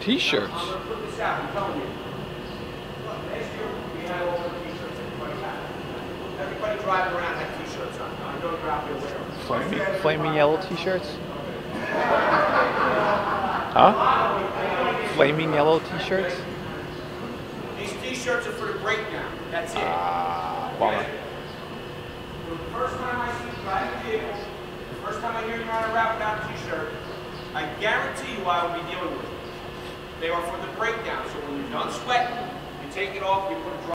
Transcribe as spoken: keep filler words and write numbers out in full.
T-shirts. I'm going to put this out, I'm telling you. Look, last year we had all the T-shirts everybody had. Everybody driving around had T-shirts on. I know you're out there wearing them. Flaming, flaming yellow T-shirts? Huh? Flaming yellow T-shirts? These T-shirts are for the breakdown. That's it. Ah, bummer. The first time I see you drive a vehicle, the first time I hear you're on a route without a T-shirt, I guarantee you I will be dealing with you. They are for the breakdown, so when you're done sweating, you take it off, you put a dry